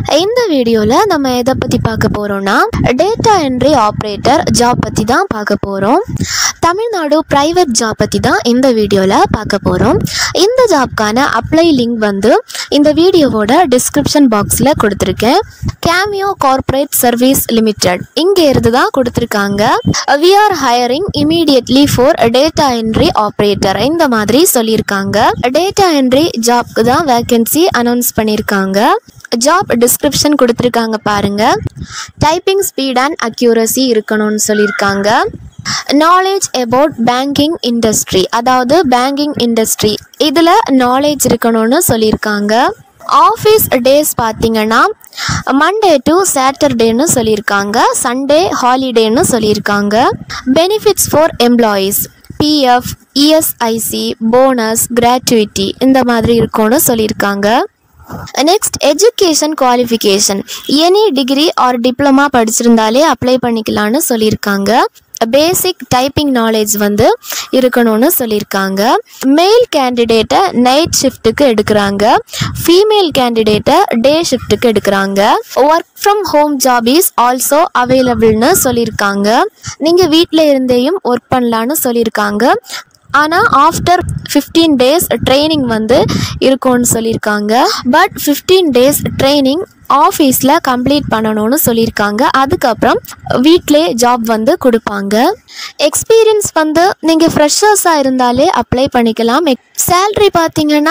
இந்த வீடியோல நம்ம எதை பத்தி பார்க்க போறோம்னா டேட்டா என்ட்ரி ஆபரேட்டர் ஜாப் பத்தி தான் பார்க்க போறோம். தமிழ்நாடு பிரைவேட் ஜாப் பத்தி தான் இந்த வீடியோல பார்க்க போறோம். இந்த ஜாப்க்கான அப்ளை லிங்க் வந்து இந்த வீடியோவோட டிஸ்கிரிப்ஷன் பாக்ஸ்ல கொடுத்திருக்கேன். கேமியோ கார்ப்பரேட் சர்வீஸ் லிமிடெட் இங்க இருந்து தான் கொடுத்திருக்காங்க. We are hiring immediately for data entry operator இந்த மாதிரி சொல்லியிருக்காங்க. டேட்டா என்ட்ரி ஜாப்க்கு தான் வேகன்சி அனௌன்ஸ் பண்ணியிருக்காங்க. ஜாப் டிஸ்கிரிப்ஷன் கொடுத்துருக்காங்க பாருங்க. டைப்பிங் ஸ்பீட் அண்ட் அக்யூரசி இருக்கணும்னு சொல்லியிருக்காங்க. நாலேஜ் அபவுட் பேங்கிங் இண்டஸ்ட்ரி அதாவது பேங்கிங் இண்டஸ்ட்ரி இதில் நாலேஜ் இருக்கணும்னு சொல்லியிருக்காங்க. ஆஃபீஸ் டேஸ் பார்த்தீங்கன்னா மண்டே டு சாட்டர்டேன்னு சொல்லியிருக்காங்க. சண்டே ஹாலிடேன்னு சொல்லியிருக்காங்க. Benefits for employees PF ESIC bonus gratuity இந்த மாதிரி இருக்கும்னு சொல்லியிருக்காங்க. Next education qualification any degree or diploma படிச்சிருந்தாலே அப்ளை பண்ணிக்கலான்னு சொல்லியிருக்காங்க. பேசிக் டைப்பிங் நாலேஜ் வந்து இருக்கணும்னு சொல்லியிருக்காங்க. மெயில் கேண்டிடேட்டை நைட் ஷிஃப்ட்டுக்கு எடுக்கிறாங்க. ஃபீமேல் கேண்டிடேட்டை டே ஷிஃப்ட்டுக்கு எடுக்கிறாங்க. Work from home job is also அவைலபிள்னு சொல்லியிருக்காங்க. நீங்கள் வீட்டில் இருந்தேயும் ஒர்க் பண்ணலான்னு சொல்லியிருக்காங்க. ஆனால் ஆஃப்டர் 15 days ட்ரைனிங் வந்து இருக்கும்னு சொல்லியிருக்காங்க. பட் 15 days ட்ரைனிங் ஆஃபீஸில் கம்ப்ளீட் பண்ணணும்னு சொல்லியிருக்காங்க. அதுக்கப்புறம் வீட்டிலே ஜாப் வந்து கொடுப்பாங்க. எக்ஸ்பீரியன்ஸ் வந்து நீங்கள் ஃப்ரெஷர்ஸாக இருந்தாலே அப்ளை பண்ணிக்கலாம். சேல்ரி பார்த்தீங்கன்னா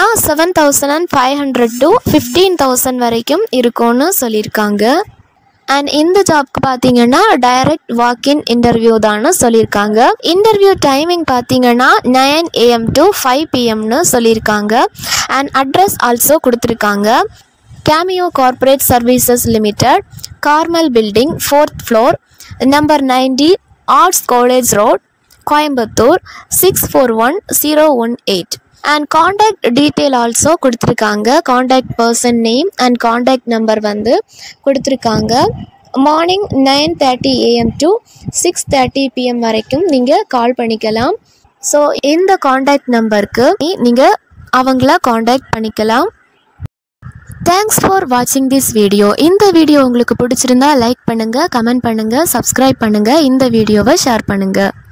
7,500 to 15,000 வரைக்கும் இருக்கும்னு சொல்லியிருக்காங்க. அண்ட் இந்த ஜாப்க்கு பார்த்தீங்கன்னா டைரக்ட் வாக்கின் இன்டர்வியூ தான்னு சொல்லியிருக்காங்க. இன்டர்வியூ டைமிங் பார்த்தீங்கன்னா 9 AM to 5 PMன்னு சொல்லியிருக்காங்க. அண்ட் அட்ரஸ் ஆல்சோ கொடுத்துருக்காங்க. Cameo corporate services limited, Carmel building, 4th floor, number 90, arts college road, Coimbatore 641018. And contact detail also கொடுத்துருக்காங்க. Contact person name and contact number வந்து கொடுத்துருக்காங்க. Morning 9:30 AM to 6:30 PM வரைக்கும் நீங்கள் கால் பண்ணிக்கலாம். So இந்த காண்டாக்ட் நம்பருக்கு நீங்கள் அவங்கள காண்டாக்ட் பண்ணிக்கலாம். தேங்க்ஸ் ஃபார் வாட்சிங் திஸ் வீடியோ. இந்த வீடியோ உங்களுக்கு பிடிச்சிருந்தா லைக் பண்ணுங்கள், கமெண்ட் பண்ணுங்கள், சப்ஸ்கிரைப் பண்ணுங்கள், இந்த வீடியோவை ஷேர் பண்ணுங்கள்.